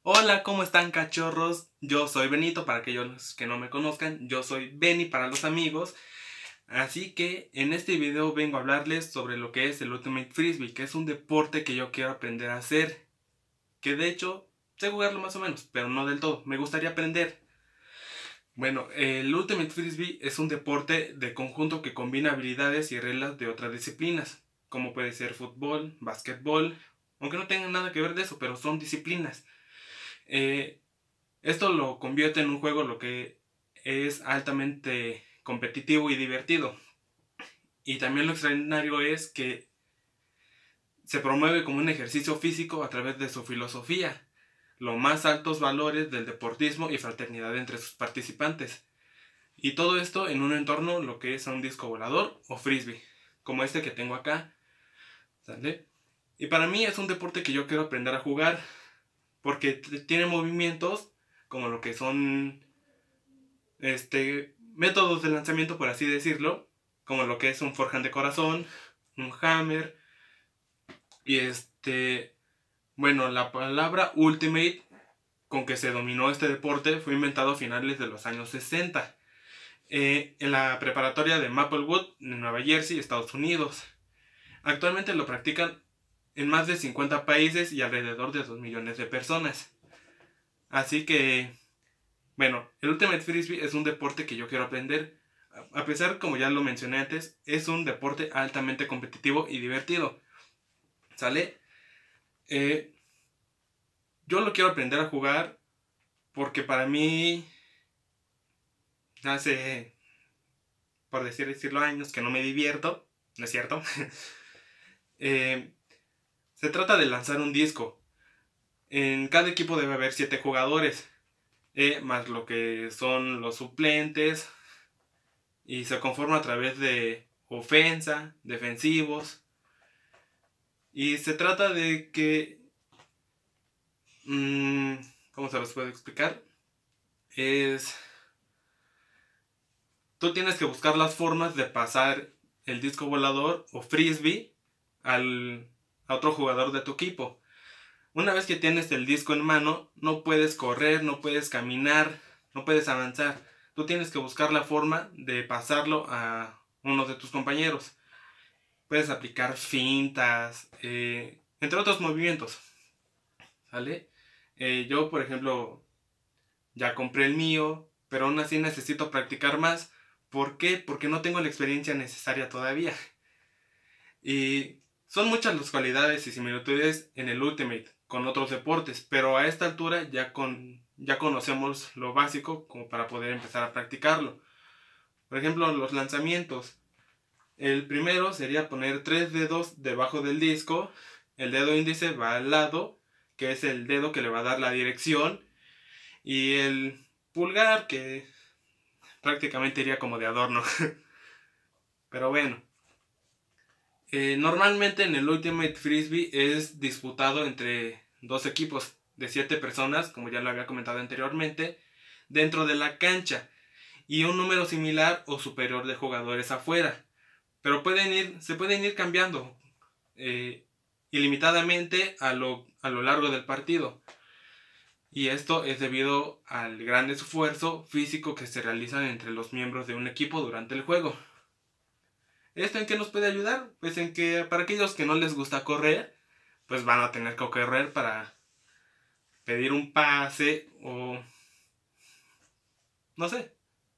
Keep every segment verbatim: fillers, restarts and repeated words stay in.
Hola, ¿cómo están, cachorros? Yo soy Benito, para aquellos que no me conozcan, yo soy Benny para los amigos. Así que en este video vengo a hablarles sobre lo que es el Ultimate Frisbee, que es un deporte que yo quiero aprender a hacer. Que de hecho, sé jugarlo más o menos, pero no del todo, me gustaría aprender. Bueno, el Ultimate Frisbee es un deporte de conjunto que combina habilidades y reglas de otras disciplinas, como puede ser fútbol, básquetbol, aunque no tengan nada que ver de eso, pero son disciplinas. Eh, Esto lo convierte en un juego lo que es altamente competitivo y divertido. Y también lo extraordinario es que se promueve como un ejercicio físico a través de su filosofía, los más altos valores del deportismo y fraternidad entre sus participantes. Y todo esto en un entorno lo que es un disco volador o frisbee, como este que tengo acá. ¿Sale? Y para mí es un deporte que yo quiero aprender a jugar, porque tiene movimientos como lo que son este, métodos de lanzamiento, por así decirlo, como lo que es un forehand de corazón, un hammer, y este, bueno, la palabra ultimate con que se dominó este deporte fue inventado a finales de los años sesenta, eh, en la preparatoria de Maplewood, en Nueva Jersey, Estados Unidos. Actualmente lo practican en más de cincuenta países y alrededor de dos millones de personas. Así que, bueno, el Ultimate Frisbee es un deporte que yo quiero aprender. A pesar, como ya lo mencioné antes, es un deporte altamente competitivo y divertido. ¿Sale? Eh, yo lo quiero aprender a jugar porque para mí hace, por decir, decirlo, años que no me divierto. ¿No es cierto? eh, se trata de lanzar un disco. En cada equipo debe haber siete jugadores, eh, más lo que son los suplentes, y se conforma a través de ofensa, defensivos, y se trata de que, mmm, ¿cómo se los puedo explicar? Es, tú tienes que buscar las formas de pasar el disco volador o frisbee al, a otro jugador de tu equipo. Una vez que tienes el disco en mano, no puedes correr, no puedes caminar, no puedes avanzar. Tú tienes que buscar la forma de pasarlo a uno de tus compañeros. Puedes aplicar fintas, eh, entre otros movimientos. ¿Sale? Eh, yo, por ejemplo, ya compré el mío, pero aún así necesito practicar más. ¿Por qué? Porque no tengo la experiencia necesaria todavía. Y son muchas las cualidades y similitudes en el Ultimate con otros deportes, pero a esta altura ya, con, ya conocemos lo básico como para poder empezar a practicarlo. Por ejemplo, los lanzamientos. El primero sería poner tres dedos debajo del disco. El dedo índice va al lado, que es el dedo que le va a dar la dirección, y el pulgar, que prácticamente iría como de adorno. Pero bueno. Eh, normalmente en el Ultimate Frisbee es disputado entre dos equipos de siete personas, como ya lo había comentado anteriormente, dentro de la cancha, y un número similar o superior de jugadores afuera. Pero pueden ir, se pueden ir cambiando eh, ilimitadamente a lo, a lo largo del partido. Y esto es debido al gran esfuerzo físico que se realiza entre los miembros de un equipo durante el juego. ¿Esto en qué nos puede ayudar? Pues en que para aquellos que no les gusta correr, pues van a tener que correr para pedir un pase o no sé.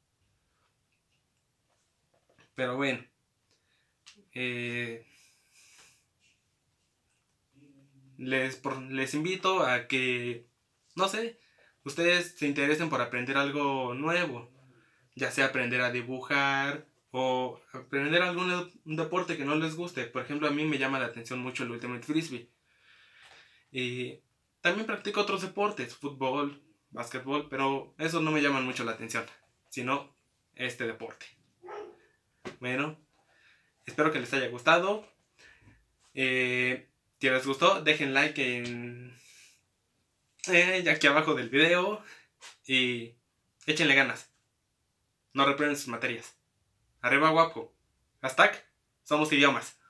Pero bueno, eh, les, por, les invito a que, no sé, ustedes se interesen por aprender algo nuevo, ya sea aprender a dibujar o aprender algún un deporte que no les guste. Por ejemplo, a mí me llama la atención mucho el Ultimate Frisbee. Y también practico otros deportes, fútbol, básquetbol, pero esos no me llaman mucho la atención, sino este deporte. Bueno, espero que les haya gustado. Eh, si les gustó, dejen like en, eh, aquí abajo del video y échenle ganas. No reprueben sus materias. Arriba guapo. Hashtag somos idiomas.